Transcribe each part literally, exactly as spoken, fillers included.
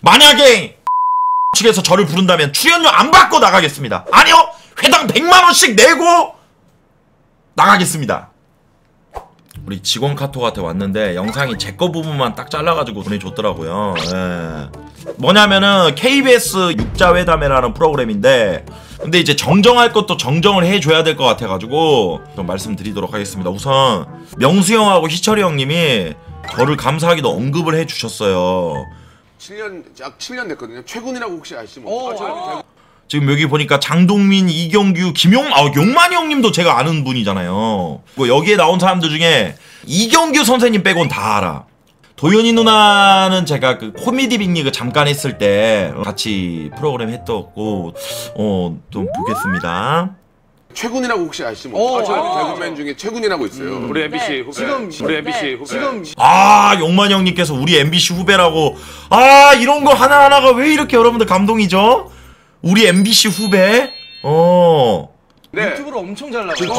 만약에 측에서 저를 부른다면 출연료 안 받고 나가겠습니다. 아니요! 회당 백만 원씩 내고 나가겠습니다. 우리 직원 카톡한테 왔는데 영상이 제 거 부분만 딱 잘라가지고 보내줬더라고요. 예. 뭐냐면은 케이비에스 육자회담회라는 프로그램인데 근데 이제 정정할 것도 정정을 해줘야 될 것 같아가지고 좀 말씀드리도록 하겠습니다. 우선 명수 형하고 희철이 형님이 저를 감사하기도 언급을 해주셨어요. 칠 년, 약 칠 년 됐거든요. 최군이라고 혹시 아시죠? 아, 저, 지금 여기 보니까 장동민, 이경규, 김용, 아, 용만이 형님도 제가 아는 분이잖아요. 뭐 여기에 나온 사람들 중에 이경규 선생님 빼곤 다 알아. 도윤이 누나는 제가 그 코미디 빅리그 잠깐 했을 때 같이 프로그램 했었고, 어, 좀 보겠습니다. 최군이라고 혹시 아시죠? 아, 저 개그맨 중에 최군이라고 있어요. 음, 우리 엠비씨 네. 후배. 지금 우리 엠비씨 네. 후배. 지금 아, 용만이 형님께서 우리 엠비씨 후배라고. 아, 이런 거 하나하나가 왜 이렇게 여러분들 감동이죠? 우리 엠비씨 후배? 어. 네. 유튜브로 엄청 잘 나가요.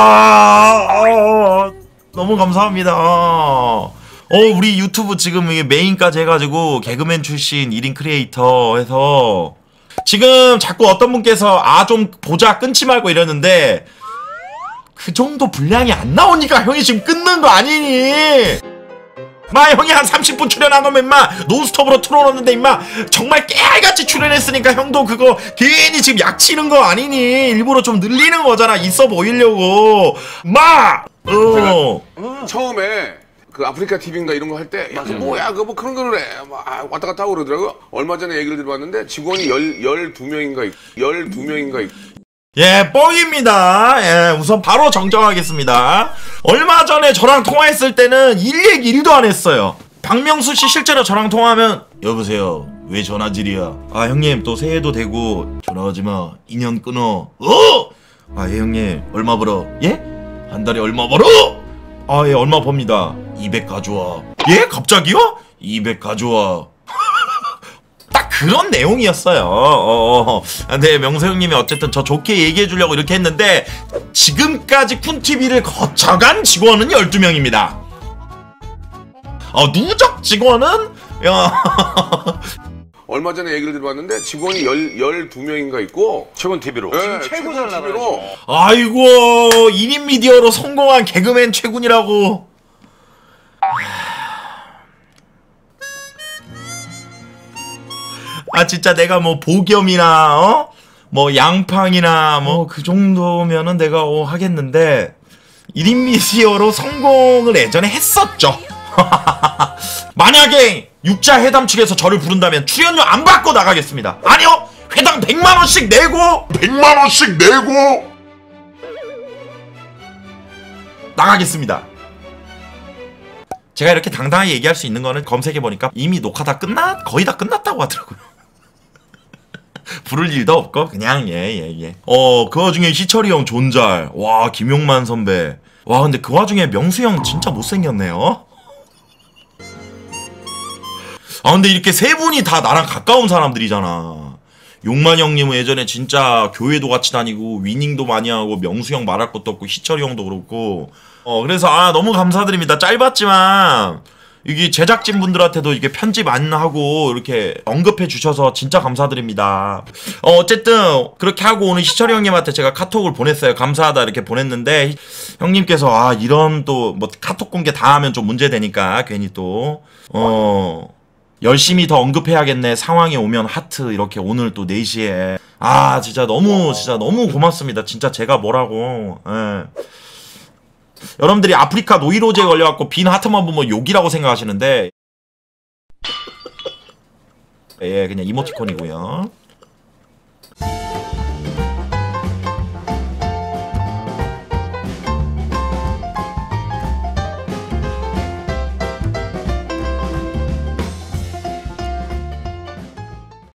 아, 아, 너무 감사합니다. 어, 우리 유튜브 지금 메인까지 해가지고 개그맨 출신 일 인 크리에이터 해서 지금 자꾸 어떤 분께서 아, 좀 보자 끊지 말고 이러는데 그 정도 분량이 안 나오니까 형이 지금 끊는 거 아니니? 마 형이 한 삼십 분 출연한 놈 임마 논스톱으로 틀어놓는데 임마 정말 깨알같이 출연했으니까 형도 그거 괜히 지금 약치는 거 아니니? 일부러 좀 늘리는 거잖아. 있어 보이려고. 마! 어. 처음에 그 아프리카 티비인가 이런 거 할 때 야, 그 뭐야 그 뭐 그런 거를 해. 막 아, 왔다 갔다 하고 그러더라고요. 얼마 전에 얘기를 들어봤는데 직원이 열, 열두 명인가 있, 열두 명인가 있. 예, 뻥입니다. 예, 우선 바로 정정하겠습니다. 얼마 전에 저랑 통화했을 때는 일 얘기 일도 안 했어요. 박명수 씨 실제로 저랑 통화하면 여보세요. 왜 전화질이야? 아, 형님 또 새해도 되고 전화하지 마. 인연 끊어. 어? 아, 예, 형님 얼마 벌어? 예? 한 달에 얼마 벌어? 아, 예, 얼마 법니다. 이백 가져와. 예? 갑자기요? 이백 가져와. 딱 그런 내용이었어요. 어, 어. 근데 명수 형님이 어쨌든 저 좋게 얘기해 주려고 이렇게 했는데 지금까지 쿤티비를 거쳐간 직원은 열두 명입니다. 어, 누적 직원은 야. 얼마 전에 얘기를 들어봤는데 직원이 열, 열두 명인가 있고 최군 티비로. 네, 최고 잘 티비로. 나가요. 아이고 일 인 미디어로 성공한 개그맨 최군이라고. 아 진짜 내가 뭐 보겸이나 어? 뭐 양팡이나 뭐 그 정도면은 내가 어 하겠는데 일 인 미디어로 성공을 예전에 했었죠. 만약에 육자회담 측에서 저를 부른다면 출연료 안 받고 나가겠습니다. 아니요! 회당 백만 원씩 내고 백만 원씩 내고 나가겠습니다. 제가 이렇게 당당하게 얘기할 수 있는 거는 검색해보니까 이미 녹화 다 끝났, 거의 다 끝났다고 하더라고요. 부를 일도 없고 그냥 예 예 예. 어, 그 와중에 희철이 형 존잘. 와, 김용만 선배. 와, 근데 그 와중에 명수 형 진짜 못생겼네요. 아, 근데 이렇게 세 분이 다 나랑 가까운 사람들이잖아. 용만 형님은 예전에 진짜 교회도 같이 다니고 위닝도 많이 하고 명수 형 말할 것도 없고 희철이 형도 그렇고. 어, 그래서 아, 너무 감사드립니다. 짧았지만 이게 제작진 분들한테도 이게 편집 안 하고 이렇게 언급해 주셔서 진짜 감사드립니다. 어, 어쨌든 그렇게 하고 오늘 희철이 형님한테 제가 카톡을 보냈어요. 감사하다 이렇게 보냈는데 형님께서 아, 이런 또 뭐 카톡 공개 다 하면 좀 문제되니까 괜히 또 어 열심히 더 언급해야겠네. 상황이 오면 하트 이렇게 오늘 또 네 시에 아, 진짜 너무 진짜 너무 고맙습니다. 진짜 제가 뭐라고. 예. 여러분들이 아프리카 노이로제에 걸려갖고 빈 하트만 보면 욕이라고 생각하시는데 예, 그냥 이모티콘이고요.